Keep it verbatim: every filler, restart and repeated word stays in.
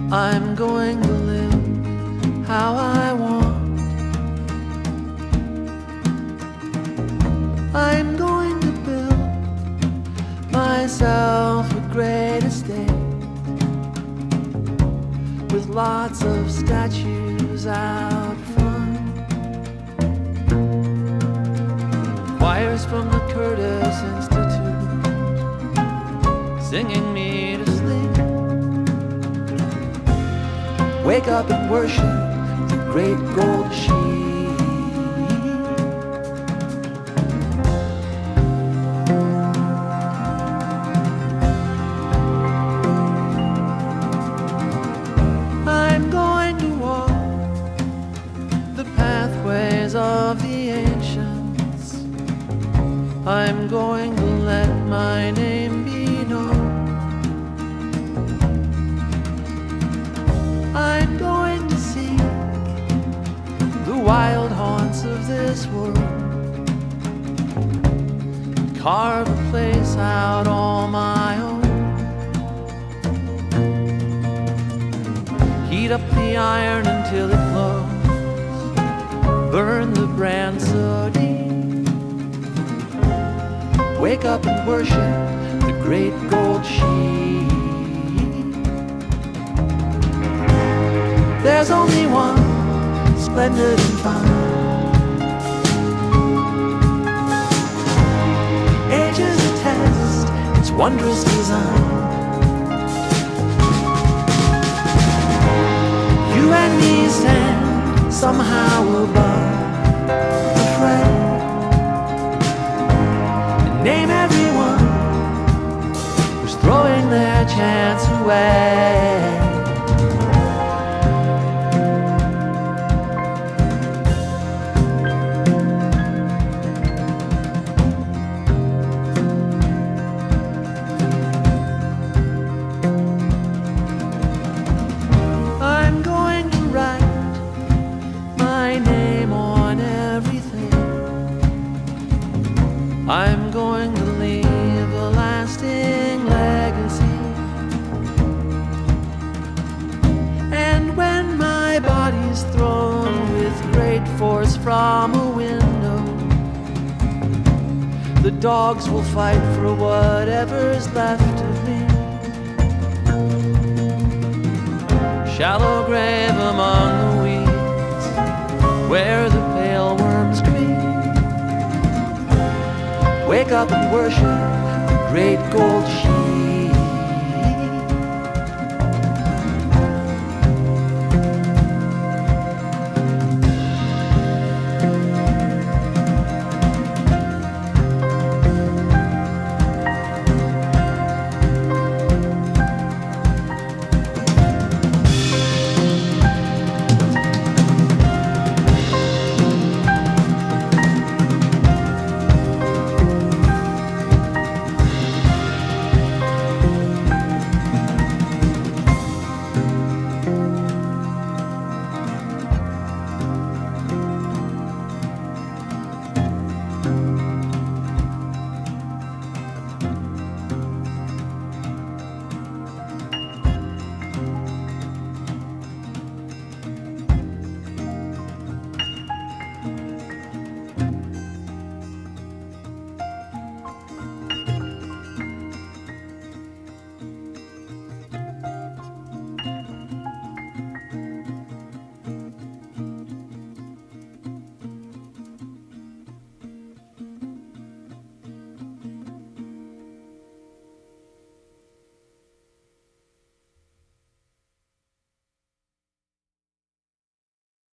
I'm going to live how I want. I'm going to build myself a great estate with lots of statues out front. Choirs from the Curtis Institute singing me to sleep. Wake up and worship the great gold sheep. I'm going to walk the pathways of the ancients. I'm going to let my name be known. I'm going to seek the wild haunts of this world, carve a place out all my own. Heat up the iron until it glows, burn the brand so deep. Wake up and worship the great gold sheep. There's only one splendid and fine, ages attest its wondrous design. You and me stand somehow above the fray, and name everyone who's throwing their chance away. I'm going to leave a lasting legacy. And when my body's thrown with great force from a window, the dogs will fight for whatever's left of me. Shallow grave among the weeds, where the pale worms creep. Wake up and worship the great gold sheep.